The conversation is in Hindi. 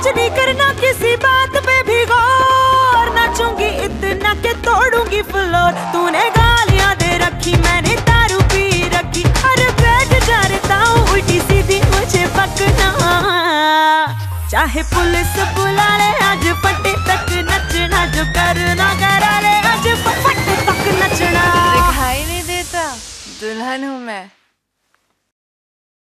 आज नहीं करना किसी बात पे भी गौर, नाचूंगी इतना के तोड़ूंगी फ्लोर। तूने गालियां दे रखी, मैंने दारू पी रखी, अरे बैठ जा रहता हूँ उल्टी सीधी मुझे पकना। चाहे पुलिस बुला ले आज